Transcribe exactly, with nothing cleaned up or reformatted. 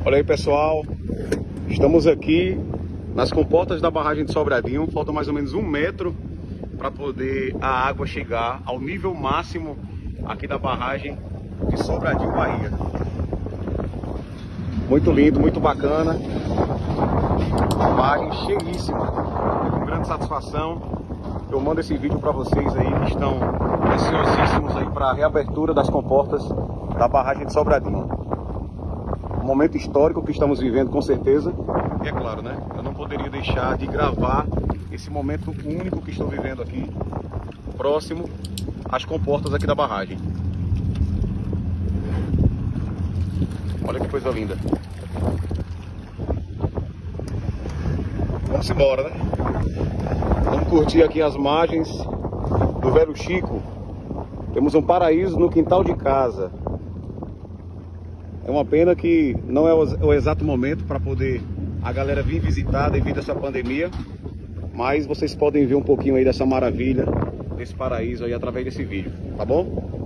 Olha aí, pessoal, estamos aqui nas comportas da barragem de Sobradinho. Falta mais ou menos um metro para poder a água chegar ao nível máximo aqui da barragem de Sobradinho, Bahia. Muito lindo, muito bacana. Barragem cheíssima, com grande satisfação. Eu mando esse vídeo para vocês aí que estão ansiosíssimos aí para a reabertura das comportas da barragem de Sobradinho. Um momento histórico que estamos vivendo, com certeza. E é claro, né? Eu não poderia deixar de gravar esse momento único que estou vivendo aqui, próximo às comportas aqui da barragem. Olha que coisa linda. Vamos embora, né? Vamos curtir aqui as margens do Velho Chico. Temos um paraíso no quintal de casa. É uma pena que não é o exato momento para poder a galera vir visitar devido a essa pandemia. Mas vocês podem ver um pouquinho aí dessa maravilha, desse paraíso aí através desse vídeo, tá bom?